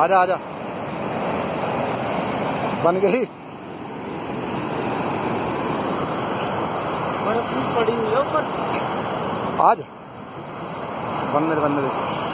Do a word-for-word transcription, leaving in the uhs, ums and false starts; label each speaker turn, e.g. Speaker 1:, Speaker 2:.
Speaker 1: आजा आजा, बन गई।
Speaker 2: पड़ी हुई है ऊपर।
Speaker 1: आज बनने दे बनने दे।